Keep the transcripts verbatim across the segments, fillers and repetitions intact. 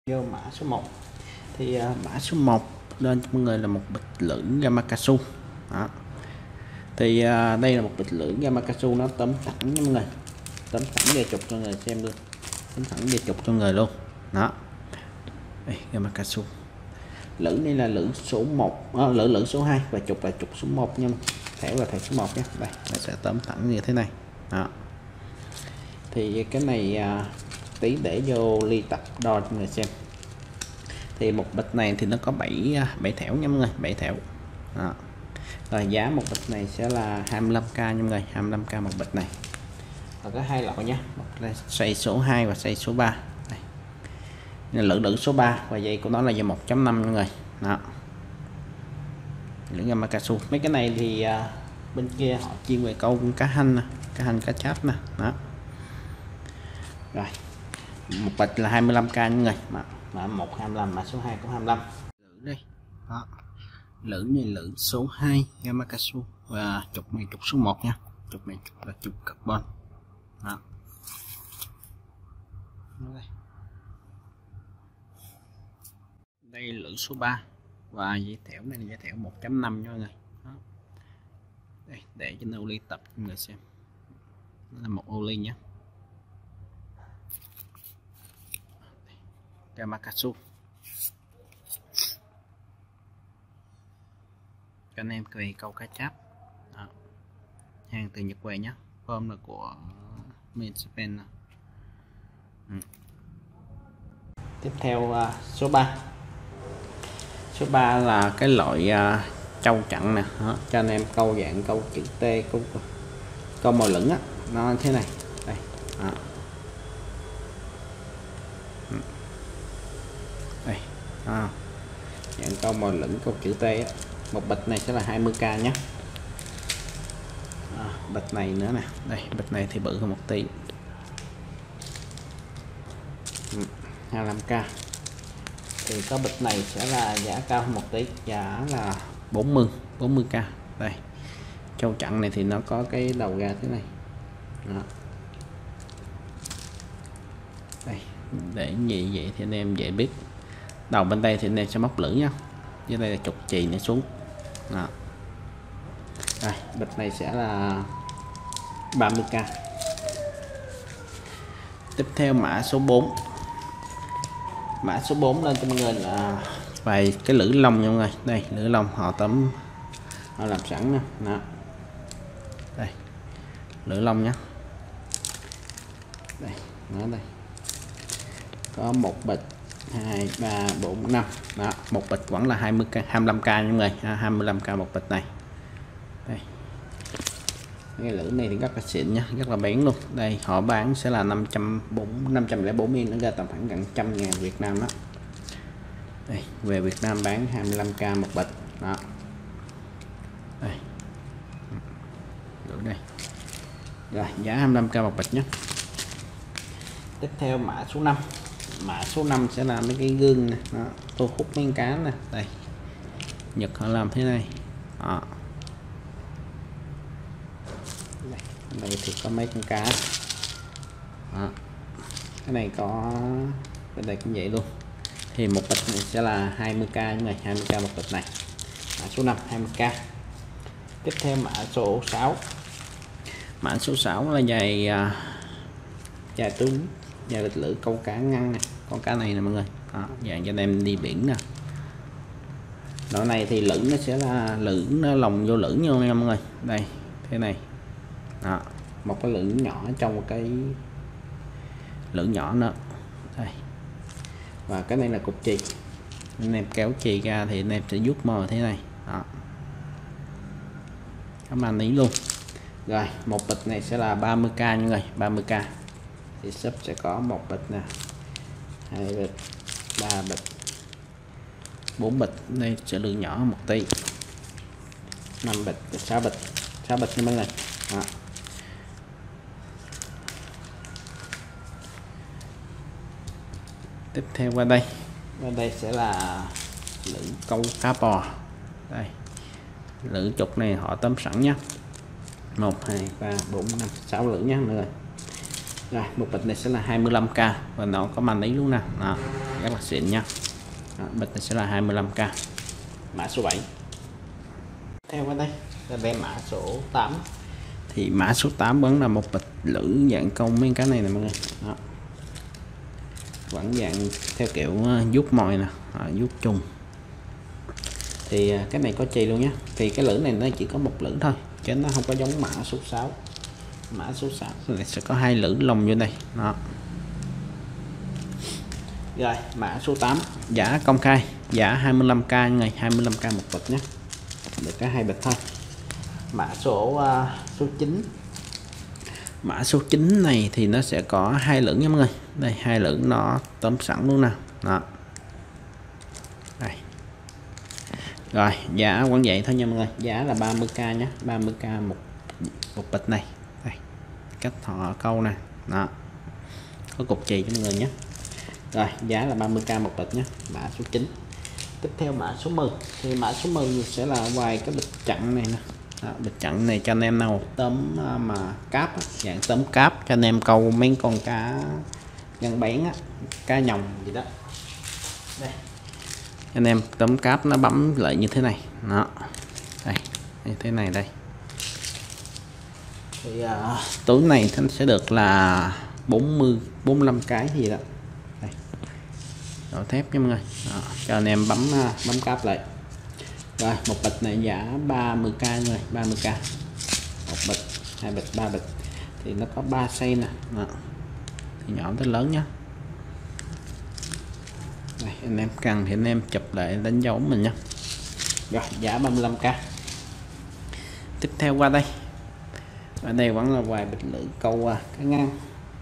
Vô mã số một thì uh, mã số một lên cho mọi người là một bịch lưỡng Gamakatsu. Đó. Thì uh, đây là một bịch lưỡng Gamakatsu, nó tấm thẳng nha mọi người, tấm thẳng dây trục cho người xem luôn, tấm thẳng dây trục cho người luôn. Đó, đây, Gamakatsu lưỡng đây là lưỡng số một, à, lưỡng lưỡng số hai và trục là trục số một nha, thẻ là thẻ số một nhé. Đây nó sẽ tấm thẳng như thế này. Đó. Thì cái này uh, tí để vô ly tập đo cho người xem. Thì một bịch này thì nó có bảy bảy thẻo nha mọi người, bảy thẻo. Đó. Rồi giá một bịch này sẽ là hai mươi lăm k nha mọi người, hai mươi lăm k một bịch này. Và có hai loại nhé, một là xoay số hai và xoay số ba. Đây. Lưỡng lưỡng số ba và dây của nó là dây một chấm năm mọi người. Đó. Lưỡng Gamakatsu. Mấy cái này thì uh, bên kia họ chuyên về câu cá hanh nè, cá hanh cá cháp nè. Đó. Rồi. Một bịch là hai mươi lăm k nha mọi người. Mà mã một hai mươi lăm, mã số hai cũng hai mươi lăm. Lưỡng đây. Đó. Lưỡng này lưỡng số hai Gamakatsu và trục này trục số một nha. Trục này trục là trục carbon. Đó. Đây. Đây lưỡng số ba và dây thẻo này là dây thẻo một chấm năm nha mọi người. Đó. Đây, để cho ô ly tập cho người xem. Đó là một ô ly nhé. Gamakatsu. Các anh em về câu cá cháp. Đó. Hàng từ Nhật về nhé, form là của Made Japan. Ừ. Tiếp theo uh, số ba. Số ba là cái loại uh, trâu chặn nè. Đó. Cho anh em câu dạng câu chữ T, câu câu màu lửng á, nó thế này. Đây. Đó. Đây. À. Dạng câu màu lửng câu chữ T á. Một bịch này sẽ là hai mươi k nhé. À, bịch này nữa nè, đây bịch này thì bự hơn một tí. Ừ, hai mươi lăm k. Thì có bịch này sẽ là giá cao hơn một tí, giá là bốn mươi k. Đây châu chặn này thì nó có cái đầu ra thế này. Đó. Đây, để gì vậy thì anh em dễ biết. Đầu bên đây thì anh em sẽ móc lưỡi nha, dưới đây là trục chì nó xuống. Đó. Đây, bịch này sẽ là ba mươi k. Tiếp theo mã số bốn. Mã số bốn lên cho mọi người là vài cái lưỡi lông nha mọi người. Đây, lưỡi lông họ tấm họ làm sẵn nè. Đó. Đây. Lưỡi lông nhé. Đây, nó đây. Có một bịch, hai, ba, bốn, năm. Đó, một bịch vẫn là hai mươi k, hai mươi lăm k nha mọi người, à, hai mươi lăm k một bịch này. Đây. Cái lưỡi này thì rất là xịn nhá, rất là bén luôn. Đây họ bán sẽ là năm trăm lẻ bốn yên, nó ra tầm khoảng gần trăm ngàn Việt Nam đó. Đây, về Việt Nam bán hai mươi lăm k một bịch. Đó. Đây. Lưỡi đây. Rồi, giá hai mươi lăm k một bịch nhé. Tiếp theo mã số năm. Mã số năm sẽ là mấy cái gương nè, đó, thu hút mấy cá nè. Đây. Nhật họ làm thế này. Đó. Đây, đây thì có mấy con cá. Đó. Cái này có bên đây cũng vậy luôn. Thì một bịch này sẽ là hai mươi k như này, hai mươi k một bịch này. Mã số năm hai mươi k. Tiếp theo mã số sáu. Mã số sáu là dài dài tướng, dài bịch lưỡi câu cá ngăn này. Con cá này nè mọi người. Đó, dạng cho anh em đi biển nè. Loại này thì lửng nó sẽ là lửng nó lồng vô lửng vô nha mọi người. Đây, thế này. Đó, một cái lưỡng nhỏ trong một cái lưỡng nhỏ nữa. Đây. Và cái này là cục chì. Anh em kéo chì ra thì anh em sẽ rút màu thế này. Đó. Cảm ơn ý luôn. Rồi, một bịch này sẽ là ba mươi k nha người, ba mươi k. Thì shop sẽ có một bịch nè, hai bịch, ba bịch, bốn bịch. Đây sẽ lượng nhỏ một tí. năm bịch, sáu bịch, sáu bịch nha mọi người. Đó. Tiếp theo qua đây, qua đây sẽ là lưỡi câu cá bò. Đây, lưỡi trục này họ tấm sẵn nhé, một, hai, ba, bốn, năm, sáu lưỡi nhé mọi người. Rồi, một bịch này sẽ là hai mươi lăm k và nó có màn ý luôn nè. Đó. rất là xịn nha. Đó, bịch này sẽ là hai mươi lăm k, mã số bảy. Theo qua đây là đem mã số tám. Thì mã số tám vẫn là một bịch lưỡi dạng câu mấy cái này nè mọi người. Đó, vẫn dạng theo kiểu vuốt mồi nè, vuốt chung. Thì cái này có chì luôn nhé. Thì cái lưỡi này nó chỉ có một lưỡi thôi, chứ nó không có giống mã số sáu. Mã số sáu này sẽ có hai lưỡi lồng vô đây. Đó. Rồi mã số tám, giá công khai giá hai mươi lăm k ngày, hai mươi lăm k một bịch nhé, được cái hai bịch thôi. Mã số uh, số chín. Mã số chín này thì nó sẽ có hai lưỡi nha mọi người. Đây, hai lưỡi nó tóm sẵn luôn nè. Đó. Đây. Rồi giá vẫn vậy thôi nha mọi người, giá là ba mươi k nhé, ba mươi k một một bịch này. Đây, cách họ câu nè. Đó, có cục chì cho mọi người nhé. Rồi giá là ba mươi k một bịch nhé, mã số chín. Tiếp theo mã số mười. Thì mã số mười sẽ là vài cái bịch chặn này nè. Đó, bịch chặn này cho anh em nào tóm mà cáp á, dạng tóm cáp cho anh em câu mấy con cá ngăn bén á, cá nhồng gì đó. Đây, anh em tóm cáp nó bấm lại như thế này. Đó, đây như thế này đây. Thì uh, túi này nó sẽ được là bốn mươi bốn mươi lăm cái gì đó. Đây, đổ thép nha mọi người. Đó, cho anh em bấm bấm cáp lại. Rồi một bịch này giá ba mươi k người, ba mươi k một bịch, hai bịch, ba bịch. Thì nó có ba size nè. Đó, thì nhỏ tới lớn nhá. Đây, anh em cần thì anh em chụp lại đánh dấu mình nhé. Rồi giá ba mươi lăm k. Tiếp theo qua đây, ở đây vẫn là vài bịch lưỡi câu cá ngang.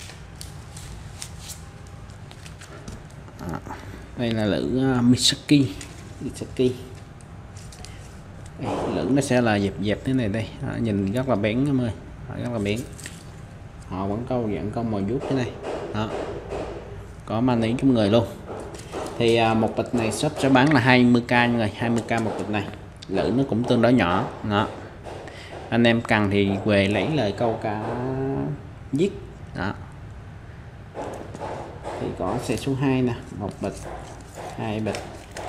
À, đây là lưỡi uh, Misaki. Misaki. Đây, lưỡi nó sẽ là dẹp dẹp thế này đây. À, nhìn rất là bén nha mọi người, rất là bén. Họ vẫn câu dạng câu mồi vuốt thế này. Đó, có mani cho mọi người luôn. Thì à, một bịch này shop sẽ bán là hai mươi k nha người, hai mươi k một bịch này. Lưỡi nó cũng tương đối nhỏ. Đó, anh em cần thì về lấy lời câu cá giết. Đó, thì có xe số hai nè, một bịch, hai bịch,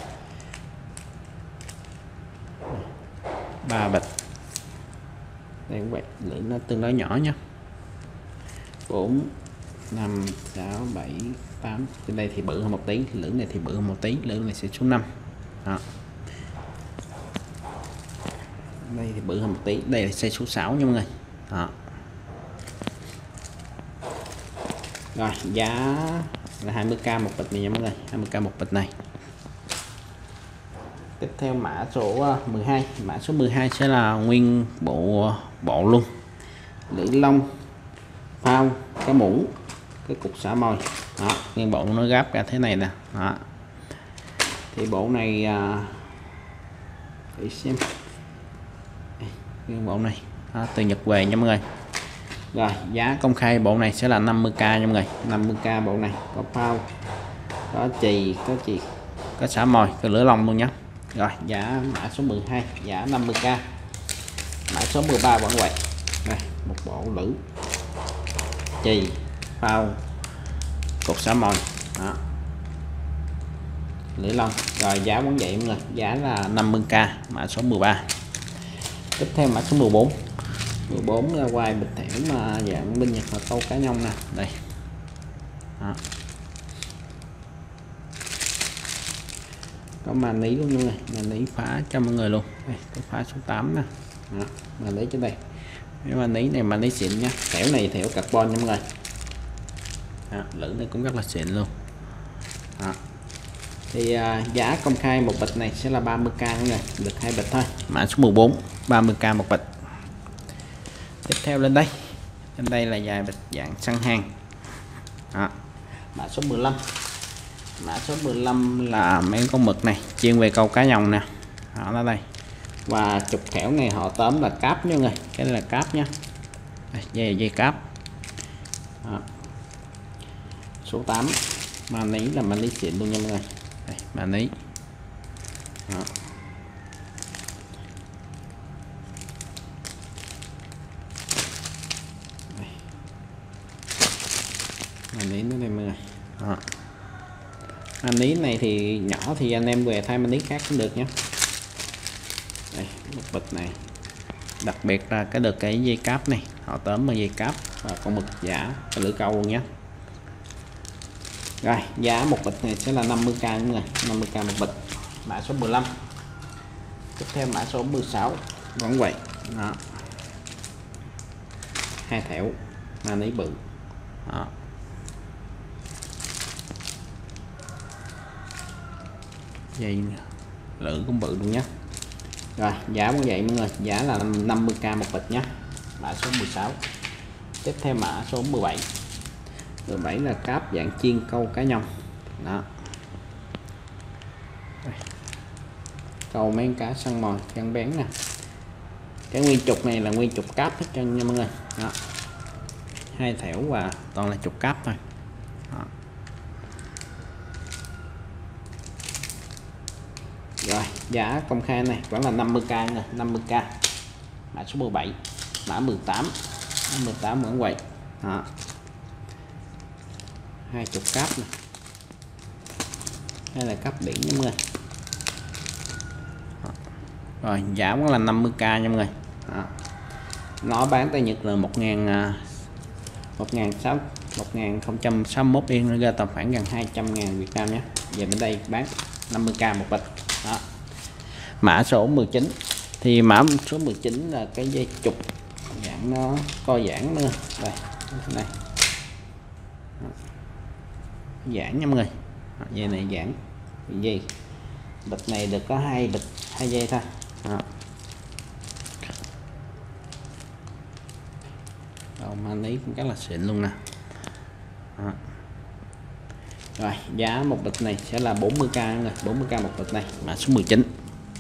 ba bịch. Đây các bạn, lưỡi nó tương đối nhỏ nhé. Bốn, năm, sáu, bảy, tám. Trên đây thì bự hơn một tí, lưỡi này thì bự hơn một tí, lưỡi này sẽ số năm. Đó, đây thì bự hơn một tí, đây là size số sáu nha mọi người. Đó. Rồi giá là hai mươi k một bịch này nha mọi người, hai mươi k một bịch này. Tiếp theo mã số mười hai. Mã số mười hai sẽ là nguyên bộ bộ luôn, lưỡi lông, phao, cái muỗng, cái cục xả mồi. Đó, nguyên bộ nó gáp ra thế này nè. Đó, thì bộ này à, để xem nguyên bộ này. Đó, từ Nhật về nha mọi người. Rồi giá công khai bộ này sẽ là năm mươi k nha mọi người, năm mươi k bộ này. Có phao, có chì, có chì, có xả mồi, có lửa lòng luôn nhé. Rồi giá mã số mười hai giá năm mươi k. Mã số mười ba vẫn vậy. Đây, một bộ lưỡi, chì, phao, cục xả mồi. Đó, lưỡi lông. Rồi giá vẫn vậy mọi người, giá là năm mươi k, mã số mười ba. Tiếp theo mã số mười bốn. mười bốn là quai bịch thẻo mà dạng bên Nhật là câu cá nhông nè. Đây. Đó, có mani luôn mọi người, mani phá cho mọi người luôn. Đây, cái phá số tám nè. Đó, mani trên đây. Cái mani này mani xịn nhá, thẻo này thẻo carbon nha mọi người. Đó, lưỡi này cũng rất là xịn luôn. Đó, thì à, giá công khai một bịch này sẽ là ba mươi k mọi người, được hai bịch thôi. Mã số mười bốn, ba mươi k một bịch. Tiếp theo lên đây, lên đây là dài bịch dạng săn hàng. Đó, mã số mười lăm. Mã số mười lăm là mấy con mực này chuyên về câu cá nhồng nè. Đó, nó đây. Và chục thẻo này họ tóm là cáp nha mọi người, cái này là cáp nha. Đây, dây dây cáp. Đó, số tám. Mani là mani xịn luôn nha mọi người. Đây, mani. Đó, mani nó đây mọi người. Đó, maní này thì nhỏ thì anh em về thay maní khác cũng được nhé. Đây, một bịch này đặc biệt là cái được cái dây cáp này, họ tóm bằng dây cáp và con mực giả cái lưỡi câu luôn nhé. Rồi giá một bịch này sẽ là năm mươi k mọi người, năm mươi k một bịch, mã số mười lăm. Tiếp theo mã số mười sáu vẫn vậy đó, hai thẻo maní bự đó. Dây lưỡi cũng bự luôn nhé. Rồi giá cũng vậy mọi người, giá là năm mươi k một bịch nhé, mã số mười sáu. Tiếp theo mã số mười bảy. mười bảy là cáp dạng chiên câu cá nhông đó. Đây. Câu mấy cá săn mồi gắn bén nè. Cái nguyên trục này là nguyên trục cáp hết trơn nha mọi người đó. Hai thẻo và toàn là trục cáp thôi đó. Rồi giá công khai này vẫn là năm mươi k nè, năm mươi k, mã số mười bảy. Mã mười tám, mã mười tám vẫn vậy đó. Hai chục cáp này, đây là cáp biển nha mọi người. Đó. Rồi giá vẫn là năm mươi k nha mọi người đó. Nó bán tại Nhật là một nghìn một nghìn không trăm sáu mươi mốt yên, nó ra tầm khoảng gần hai trăm ngàn Việt Nam nhé. Về bên đây bán năm mươi k một bịch đó. Mã số mười chín thì mã số mười chín là cái dây trục dạng nó co giãn nữa đây, thế này giãn nha mọi người, dây này giãn dây, bịch này được có hai bịch hai dây thôi đó. Đầu maní cũng rất là xịn luôn nè đó. Rồi giá một bịch này sẽ là bốn mươi k rồi, bốn mươi k một bịch này, mã số mười chín.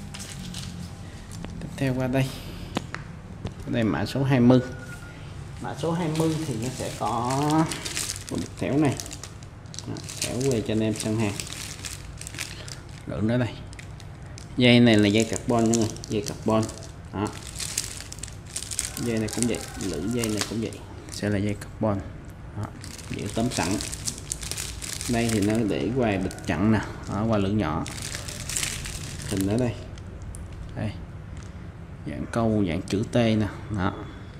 Tiếp theo qua đây, đây mã số hai mươi. Mã số hai mươi thì nó sẽ có một thẻo này, thẻo về cho anh em săn hàng lượng nữa đây. Dây này là dây carbon nha người, dây carbon đó. Dây này cũng vậy, lưỡi dây này cũng vậy, sẽ là dây carbon đó. Dễ tóm sẵn. Đây thì nó để quài bịch chặn nè, ở qua lưỡi nhỏ hình ở đây, đây dạng câu dạng chữ T nè đó.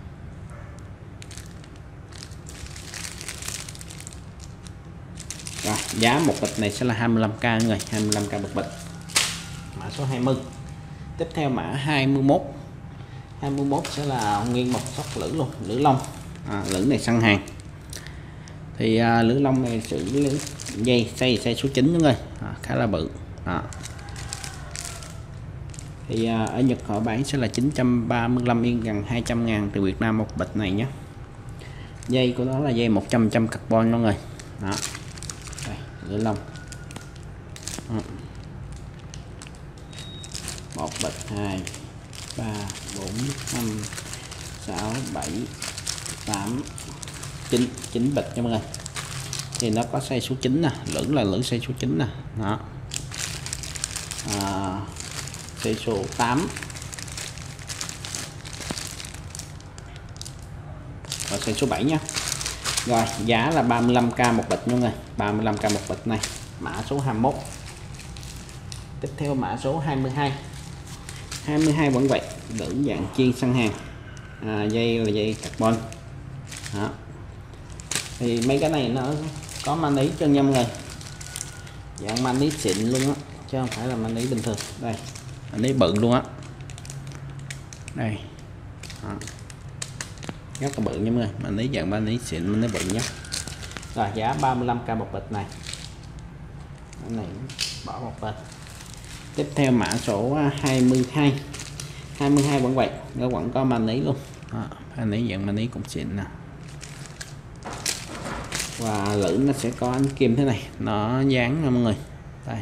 Rồi giá một bịch này sẽ là hai mươi lăm k người, hai mươi lăm k một bịch, mã số hai mươi. Tiếp theo mã hai mươi mốt. hai mươi mốt sẽ là nguyên một sóc lưỡi luôn, lưỡi lông à, lưỡi này săn hàng thì à, lưỡi lông này xử lý dây xây xây số chín người à, khá là bự à. Thì à, ở Nhật họ bán sẽ là chín trăm ba mươi lăm yên, gần hai trăm ngàn từ Việt Nam một bịch này nhé. Dây của nó là dây một trăm trăm carbon mọi người đó. Đây, lưỡi lông đó. Một bịch, hai ba bốn năm sáu bảy tám chín, chín bịch cho mọi người. Thì nó có size số chín nè, lưỡi là lưỡi size số chín nè đó. À, size số tám và size số bảy nha. Rồi giá là ba mươi lăm k một bịch nha mọi người, ba mươi lăm k một bịch này, mã số hai mươi mốt. Tiếp theo mã số hai mươi hai. hai mươi hai vẫn vậy, lưỡi dạng chiên săn hàng à, dây là dây carbon đó. Thì mấy cái này nó có maní cho nha mọi người, dạng maní xịn luôn á, chứ không phải là maní bình thường. Đây maní bự luôn á, đây đó. Rất là bự nha mọi người, maní dạng maní xịn, maní bự nhé. Rồi giá ba mươi lăm k một bịch này, cái này bỏ một bên. Tiếp theo mã số hai mươi hai. hai mươi hai vẫn vậy, nó vẫn có maní luôn đó, maní dạng maní cũng xịn nè. Và lưỡi nó sẽ có ánh kim thế này, nó dán nha mọi người, đây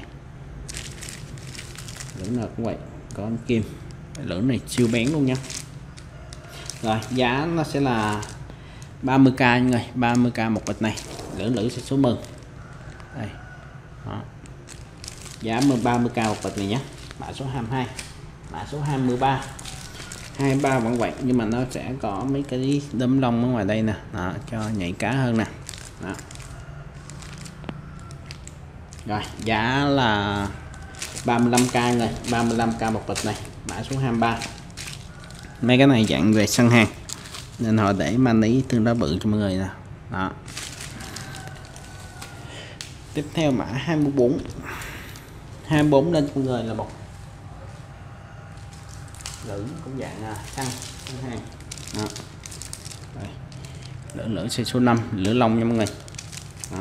lưỡi nào cũng vậy, có ánh kim, lưỡi này siêu bén luôn nha. Rồi giá nó sẽ là ba mươi k nha mọi người, ba mươi k một bịch này, lưỡi lưỡi sẽ số mười đây đó. Giá ba mươi k một bịch này nhé, mã số hai mươi hai. Mã số hai mươi ba. hai mươi ba vẫn vậy nhưng mà nó sẽ có mấy cái đốm lông ở ngoài đây nè đó, cho nhảy cá hơn nè đó. Rồi giá là ba mươi lăm k rồi, ba mươi lăm k một bịch này, mã số hai mươi ba. Mấy cái này dạng về sân hàng nên họ để mani tương đối bự cho mọi người nè. Đó. Tiếp theo mã hai mươi bốn. hai mươi bốn lên mọi người là một lưỡng cũng dạng săn sân hàng. Đó. Đây. Lưỡng lưỡng size số năm, lưỡng lông nha mọi người. Đó.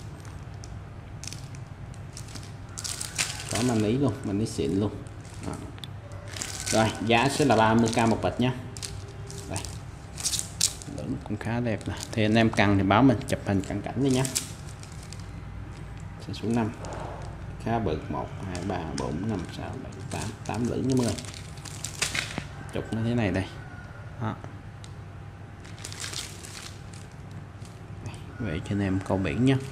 Có mani luôn, mani xịn luôn. Đó. Rồi giá sẽ là ba mươi k một bịch nhé. Đây. Lưỡng cũng khá đẹp nè. Thì anh em cần thì báo mình chụp hình cận cảnh đi nhé. Size số năm khá bự, một hai ba bốn năm sáu bảy tám, tám lưỡng nha mọi người. Chụp nó thế này đây. Đó. Vậy cho anh em câu biển nhé.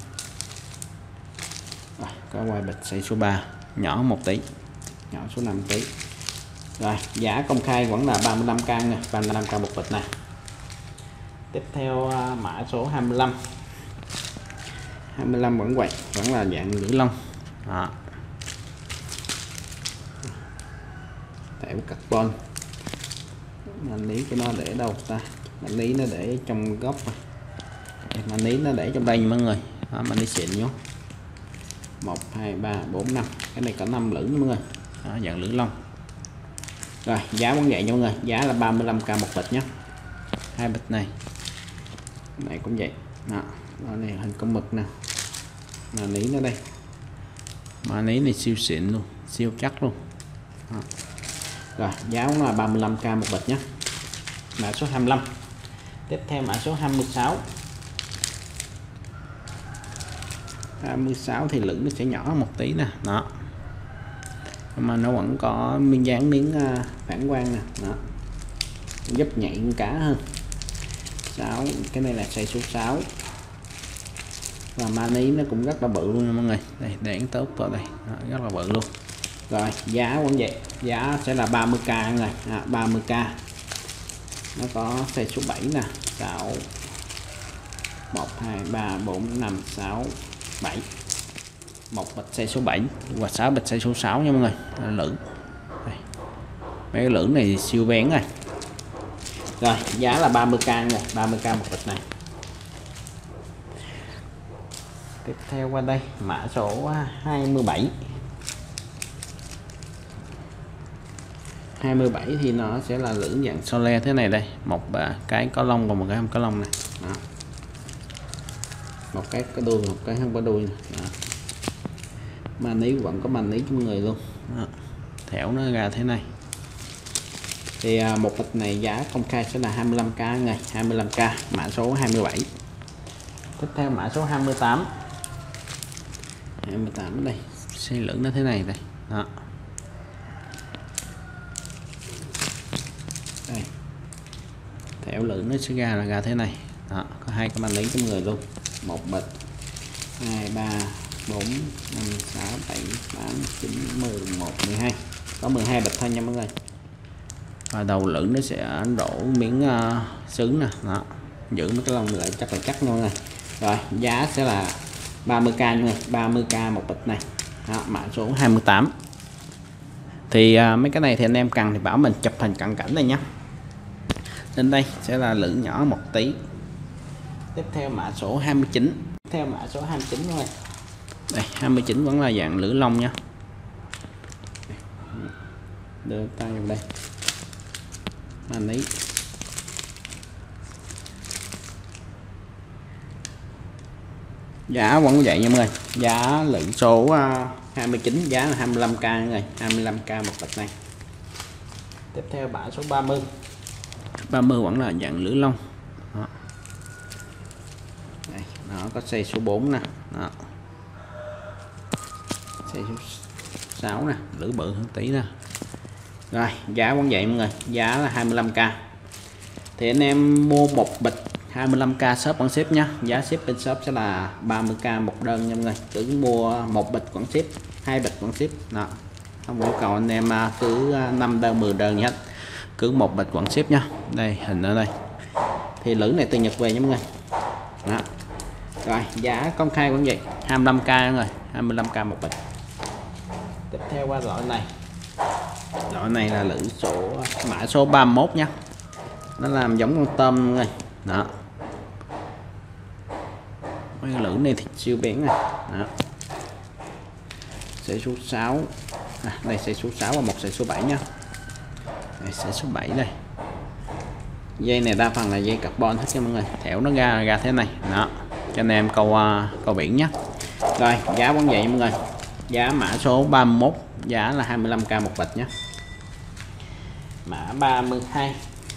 Rồi, có quay bịch size số ba, nhỏ một tỷ, nhỏ số năm tỷ. Rồi giá công khai vẫn là ba mươi lăm k nha, ba mươi lăm k một bịch này. Tiếp theo mã số hai mươi lăm. hai mươi lăm vẫn vậy, vẫn là dạng lưỡi lông. Đó. Thẻ carbon. Mani của nó để đâu ta? Mani nó để trong góc rồi. Mani nó để trong đây nha mọi người. Đó, mani xịn nhá. một hai ba bốn năm. Cái này có năm lưỡng mọi người. Đó, dạng lưỡi lông. Rồi, giá vẫn vậy nha mọi người, giá là ba mươi lăm k một bịch nhé. Hai bịch này. Này cũng vậy. Đó, đó này hình con mực nè. Mani nó đây. Mani này siêu xịn luôn, siêu chắc luôn. Đó. Rồi, giá cũng là ba mươi lăm k một bịch nhé. Mã số hai mươi lăm. Tiếp theo mã số hai mươi sáu. hai mươi sáu thì lưỡng nó sẽ nhỏ một tí nè. Đó. Mà nó vẫn có miếng dán miếng phản quang nè. Đó. Giúp nhạy con cá hơn. sáu, cái này là size số sáu. Và mani nó cũng rất là bự luôn nha mọi người. Đây, để tốt vào đây. Đó, rất là bự luôn. Rồi, giá vẫn vậy. Giá sẽ là ba mươi k này, à, ba mươi k. Nó có size số bảy nè, sáu, một hai ba bốn năm sáu bảy. Một bịch size số bảy và sáu bịch size số sáu nha mọi người. Lưỡng. Đây. Mấy cái lưỡng này siêu bén rồi. Rồi, giá là ba mươi k nha, ba mươi k một bịch này. Tiếp theo qua đây, mã số hai mươi bảy. hai mươi bảy thì nó sẽ là lưỡng dạng sole thế này đây, một cái có lông và một cái không có lông này. Đó. Một cái có đuôi, một cái không có đuôi. Mani vẫn có mani cho mọi người luôn. Đó. Thẻo nó ra thế này. Thì à, một bịch này giá công khai sẽ là hai mươi lăm k ngày, hai mươi lăm k, mã số hai mươi bảy. Tiếp theo mã số hai mươi tám. hai mươi tám ở đây, xe lưỡng nó thế này đây. Đó. Đây. Thẻo lưỡng nó sẽ ra là ra thế này. Đó, có hai cái mani cho mọi người luôn. Một bịch, hai ba bốn năm sáu bảy tám chín mười một mười hai. Có mười hai bịch thôi nha mọi người. Và đầu lưỡng nó sẽ đổ miếng uh, sứ nè. Đó. Giữ mấy cái lông lại chắc là chắc nha mọi người. Rồi, giá sẽ là ba mươi k nha mọi người, ba mươi k một bịch này. Đó, mã số hai mươi tám. Thì uh, mấy cái này thì anh em cần thì bảo mình chụp hình cận cảnh đây nhé. Trên đây sẽ là lưỡng nhỏ một tí. Tiếp theo mã số hai mươi chín. Tiếp theo mã số hai mươi chín thôi. Đây, hai mươi chín vẫn là dạng lưỡi lông nha. Đưa tay vào đây. Mani. Giá vẫn vậy nha mọi người. Giá lượng số uh, hai mươi chín, giá là hai mươi lăm k rồi, hai mươi lăm k một bịch này. Tiếp theo mã số ba mươi. ba mươi vẫn là dạng lưỡi lông. Đó. Đây, nó có size số bốn nè. Đó. Size số sáu nè, lưỡi bự hơn tí nè. Rồi, giá vẫn vậy mọi người, giá là hai mươi lăm k. Thì anh em mua một bịch hai mươi lăm k shop vẫn ship nhá. Giá ship bên shop sẽ là ba mươi k một đơn nha mọi người. Cứ mua một bịch vẫn ship, hai bịch vẫn ship. Đó. Không yêu cầu anh em cứ năm đơn mười đơn gì hết. Cứ một bịch vẫn ship nhá. Đây hình ở đây. Thì lưỡng này từ Nhật về nha mọi người. Đó. Rồi giá công khai cũng vậy, hai mươi lăm k rồi, hai mươi lăm k một bịch. Tiếp theo qua loại này, loại này là lưỡi số mã số ba mươi mốt nhé, nó làm giống con tôm rồi đó, mấy cái lưỡi này thì siêu bén này đó. Sợi số sáu, à, đây sợi số sáu và một sợi số bảy nhá, đây sợi số bảy đây. Dây này đa phần là dây carbon hết nha mọi người, thẻo nó ra ra thế này đó, cho anh em câu uh, câu biển nhé. Rồi giá vẫn vậy mọi người, giá mã số ba mươi mốt giá là hai mươi lăm k một bịch nhé. Mã ba mươi hai,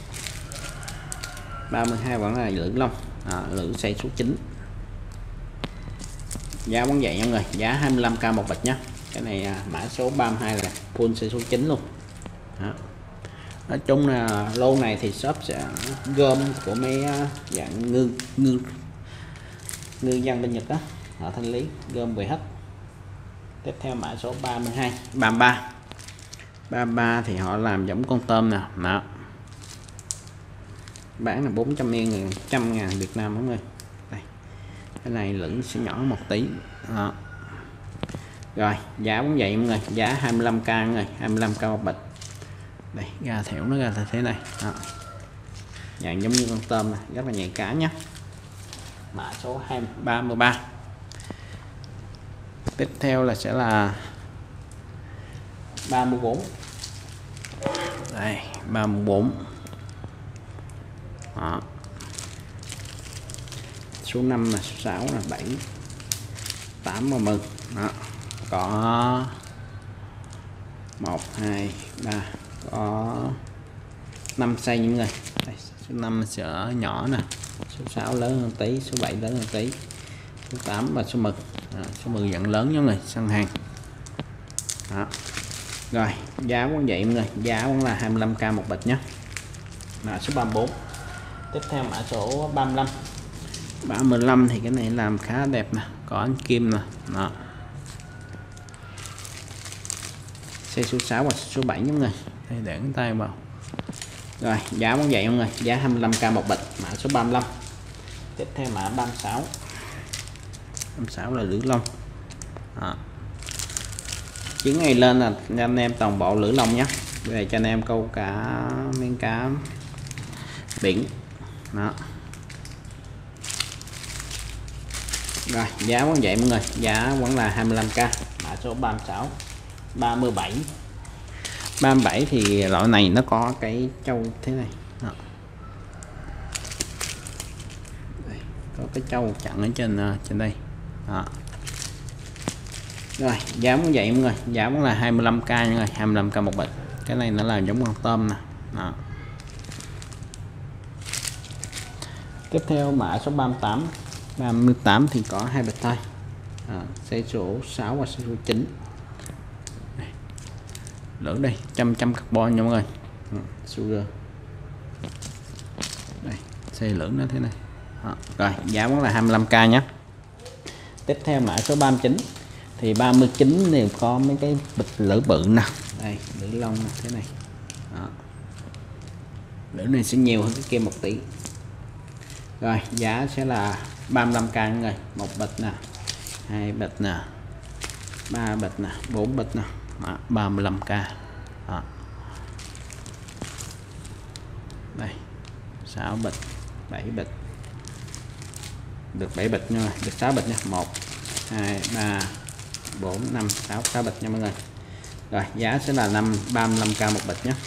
ba mươi hai vẫn là lưỡi lông, à, lưỡi xây số chín, giá vẫn vậy mọi người, giá hai mươi lăm k một bịch nhé. Cái này à, mã số ba mươi hai là full xây số chín luôn đó. Nói chung là lô này thì shop sẽ gom của mấy dạng ngư ngư ngư dân bên Nhật đó, họ thanh lý gom về hết. Tiếp theo mã số ba mươi hai, ba mươi ba, ba mươi ba thì họ làm giống con tôm nè đó, bán là bốn trăm yên, trăm ngàn Việt Nam mọi người. Đây, cái này lửng sẽ nhỏ một tí đó. Rồi giá cũng vậy mọi người, giá hai mươi lăm k mọi người, hai mươi lăm k một bịch. Đây ra thẻo nó ra là thế này đó. Dạng giống như con tôm này, rất là nhạy cá nhé. Mã số hai ba mươi ba. Tiếp theo là sẽ là ba mươi bốn. Đây ba mươi bốn đó. Số năm là số sáu là bảy tám và mười đó. Có một hai ba, có năm size những người. Đây, số năm sẽ nhỏ nè, số sáu lớn hơn tí, số bảy lớn hơn tí, số tám và số mười à, số mười dạng lớn những người săn hàng đó. Rồi giá cũng vậy mọi người, giá cũng là hai mươi lăm k một bịch nhé. Mã số ba mươi bốn. Tiếp theo mã số ba mươi lăm. ba mươi lăm thì cái này làm khá đẹp nè, có ánh kim nè đó. Xe số sáu và số bảy những người. Đây để cái tay vào. Rồi giá cũng vậy mọi người, giá hai mươi lăm k một bịch, mã số ba mươi lăm. Tiếp theo mã ba mươi sáu. ba mươi sáu là lưỡi lông đó. Chuyến này lên là anh em toàn bộ lưỡi lông nhé, về cho anh em câu cả miếng cá biển đó. Rồi giá vẫn vậy mọi người, giá vẫn là hai mươi lăm k, mã số ba mươi sáu. ba mươi bảy. ba mươi bảy thì loại này nó có cái trâu thế này đó. Đây, có cái trâu chặn ở trên trên đây đó. Rồi giá cũng vậy mọi người, giá cũng là hai mươi lăm k nha người, hai mươi lăm k một bịch. Cái này nó là giống con tôm nè đó. Tiếp theo mã số ba mươi tám. ba mươi tám thì có hai bịch thôi à, xe số sáu và xe số chín. Lưỡi đây trăm trăm carbon nha mọi người. ừ, sugar đây, xe lưỡi nó thế này đó. Rồi giá vẫn là hai mươi lăm k nhé. Tiếp theo mã số ba mươi chín thì ba mươi chín đều có mấy cái bịch lưỡi bự nè, đây lưỡi lông nè, thế này đó. Lưỡi này sẽ nhiều hơn cái kia một tí. Rồi giá sẽ là ba mươi lăm k mọi người, một bịch nè, hai bịch nè, ba bịch nè, bốn bịch nè đó, ba mươi lăm k đó. Đây sáu bịch, bảy bịch, được bảy bịch nha, được sáu bịch nha, một hai ba bốn năm sáu, sáu bịch nha mọi người. Rồi giá sẽ là năm ba mươi lăm k một bịch nhé.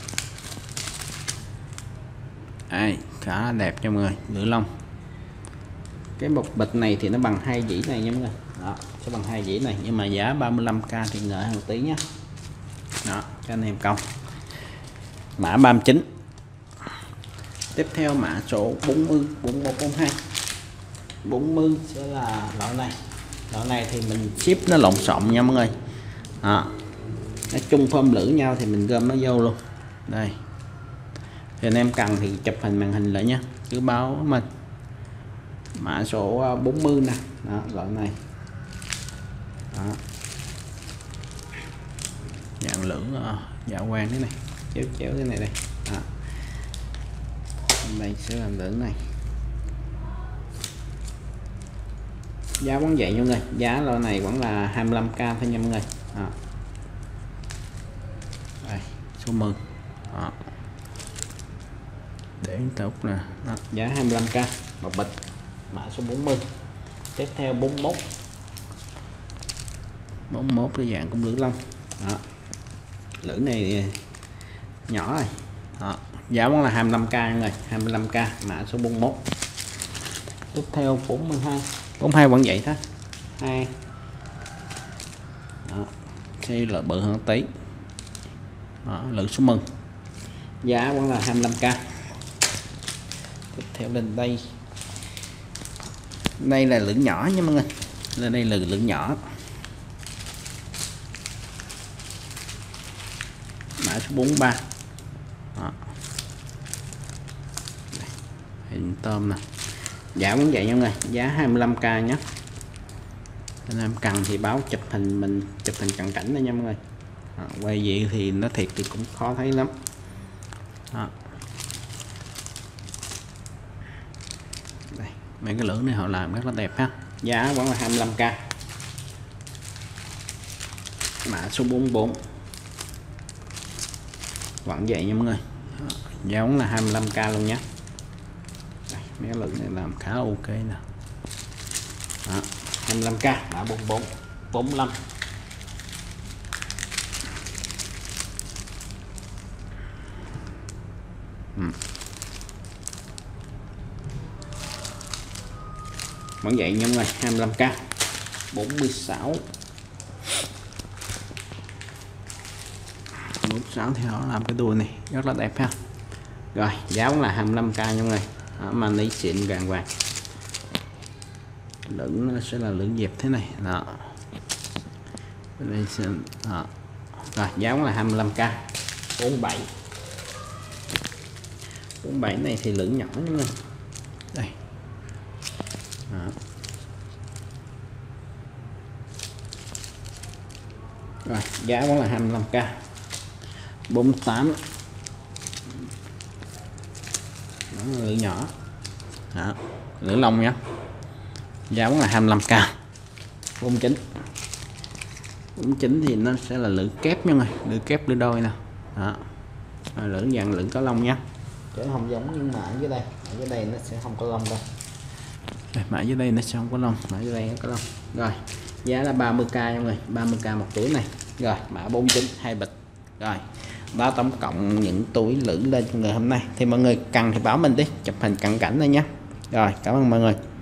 Đây khá là đẹp cho mọi người, lưỡi lông. Cái một bịch này thì nó bằng hai dĩ này nha mọi người đó, sẽ bằng hai dĩ này, nhưng mà giá ba mươi lăm k thì ngợi hơn tí nhé đó cho anh em công. Mã ba mươi chín. Tiếp theo mã số bốn mươi, bốn một bốn hai. bốn mươi sẽ là loại này. Loại này thì mình ship nó lộn xộn nha mọi người đó. Nói chung phơm lưỡi nhau thì mình gom nó vô luôn. Đây thì anh em cần thì chụp hình màn hình lại nhé, cứ báo mình. Mã số bốn mươi nè đó, loại này đó. Dạng lưỡi uh, dạ quang thế này, chéo chéo thế này đây đó. Đây sẽ là lưỡi này Giá vẫn vậy nha mọi người, giá lô này vẫn là hai mươi lăm k thôi nha mọi người. Đó. Đây, số mười. Đó. Để tốt nè. Đó. Giá hai mươi lăm k một bịch, mã số bốn mươi. Tiếp theo bốn mươi mốt. bốn mươi mốt cái dạng cũng lưỡi lông. Đó. Lưỡi này nhỏ rồi. Đó. Giá vẫn là hai mươi lăm k nha mọi người, hai mươi lăm k, mã số bốn mươi mốt. Tiếp theo bốn mươi hai. bốn mươi hai vẫn vậy thôi. Hai. Đó. Xây lợi bự hơn tí. Đó, lưỡi số mừng. Giá vẫn là hai mươi lăm k. Tiếp theo lên đây. Đây là lưỡi nhỏ nha mọi người. Lên đây là lưỡi nhỏ. Mã số bốn mươi ba. Đó. Hình tôm nè. Giá vẫn vậy nha mọi người, giá hai mươi lăm k nhé. Anh em cần thì báo chụp hình, mình chụp hình cận cảnh đây nha mọi người. Đó, quay vậy thì nó thiệt thì cũng khó thấy lắm. Đó. Đây, mấy cái lưỡi này họ làm rất là đẹp ha. Giá vẫn là hai mươi lăm k. Mã số bốn mươi bốn. Vẫn vậy nha mọi người. Đó, giá vẫn là hai mươi lăm k luôn nhé. Đây, mấy cái lưỡi này làm khá ok nè. Đó, hai mươi lăm k, mã bốn mươi bốn. bốn mươi lăm. Ừ. Vẫn vậy nha mọi người, hai mươi lăm k. bốn mươi sáu. bốn mươi sáu thì họ làm cái đuôi này rất là đẹp ha. Rồi, giá cũng là hai mươi lăm k nha mọi người. Đó, mani xịn vàng vàng. Lưỡng nó sẽ là lưỡng dẹp thế này. Đó. Bên đây sẽ, đó. Rồi, giá cũng là hai mươi lăm k. bốn mươi bảy. bốn mươi bảy này thì lưỡng nhỏ nha mọi người. Đây. Đó. Rồi, giá vẫn là hai mươi lăm k. bốn mươi tám. Đó, lưỡi nhỏ. Đó, lưỡi lông nhé. Giá vẫn là hai mươi lăm k. bốn mươi chín. bốn mươi chín thì nó sẽ là lưỡi kép nha mọi người, lưỡi kép lưỡi đôi nè. Đó. Lưỡi dạng lưỡi có lông nhé. Chứ không giống nhưng mà ở dưới đây, ở dưới đây nó sẽ không có lông đâu. Đây, mà ở dưới đây nó sẽ không có lông, mà ở dưới đây nó có lông. Rồi, giá là ba mươi k nha mọi người, ba mươi k một túi này. Rồi, mã bốn mươi chín, hai bịch. Rồi, đó tổng cộng những túi lưỡi lên cho người hôm nay. Thì mọi người cần thì báo mình đi, chụp hình cận cảnh đây nhé. Rồi, cảm ơn mọi người.